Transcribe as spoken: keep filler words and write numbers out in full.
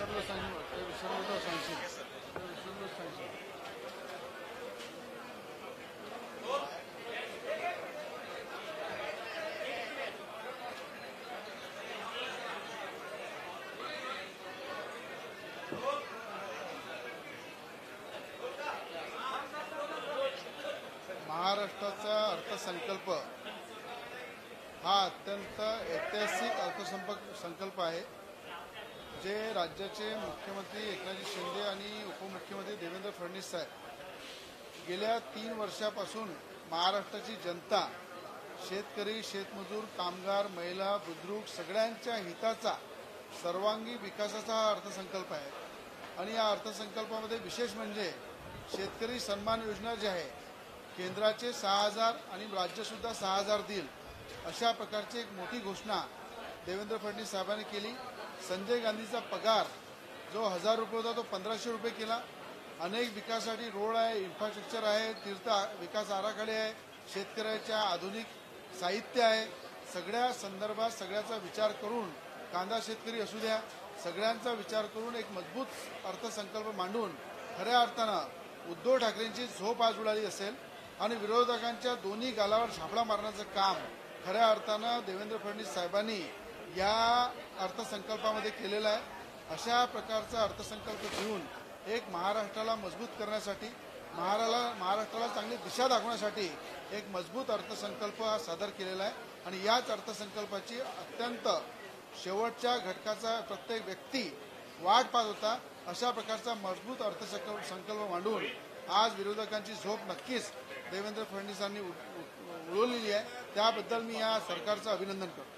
विसरलो सांगू ते विसरलो तर सांगशील ते विसरलो सांगशील. महाराष्ट्राचा अर्थसंकल्प हा अत्यंत ऐतिहासिक अर्थसंकल्प संकल्प आहे. जे राज्याचे मुख्यमंत्री एकनाथ शिंदे आणि उपमुख्यमंत्री देवेंद्र फडणवीस साहेब गेल्या तीन वर्षापासून महाराष्ट्राची जनता, शेतकरी, शेतमजूर, कामगार, महिला, बुद्रुक सगळ्यांच्या हिताचा सर्वांगी विकासाचा हा अर्थसंकल्प आहे. आणि या अर्थसंकल्पामध्ये विशेष म्हणजे शेतकरी सन्मान योजना जी आहे, केंद्राचे सहा हजार आणि राज्यसुद्धा सहा हजार देईल अशा प्रकारची एक मोठी घोषणा देवेंद्र फडणवीस साहेबांनी केली. संजय गांधीचा पगार जो हजार रुपये होता तो पंधराशे रुपये केला. अनेक विकासासाठी रोड आहे, इन्फ्रास्ट्रक्चर आहे, तीर्थ विकास आराखडे आहे, शेतकऱ्याच्या आधुनिक साहित्य आहे. सगळ्या संदर्भात सगळ्याचा विचार करून, कांदा शेतकरी असू द्या, सगळ्यांचा विचार करून एक मजबूत अर्थसंकल्प मांडून खऱ्या अर्थानं उद्धव ठाकरेंची झोप आज उडाली असेल आणि विरोधकांच्या दोन्ही गालावर झापडा मारण्याचं काम खऱ्या अर्थानं देवेंद्र फडणवीस साहेबांनी या अर्थसंकल्पामध्ये केलेलं आहे. अशा प्रकारचा अर्थसंकल्प घेऊन एक महाराष्ट्राला मजबूत करण्यासाठी, महाराला महाराष्ट्राला चांगली दिशा दाखवण्यासाठी एक मजबूत अर्थसंकल्प हा सादर केलेला आहे. आणि याच अर्थसंकल्पाची अत्यंत शेवटच्या घटकाचा प्रत्येक व्यक्ती वाट पाहत होता. अशा प्रकारचा मजबूत अर्थसंकल्प संकल्प मांडून आज विरोधकांची झोप नक्कीच देवेंद्र फडणवीसांनी उडवलेली आहे. त्याबद्दल मी या सरकारचं अभिनंदन करतो.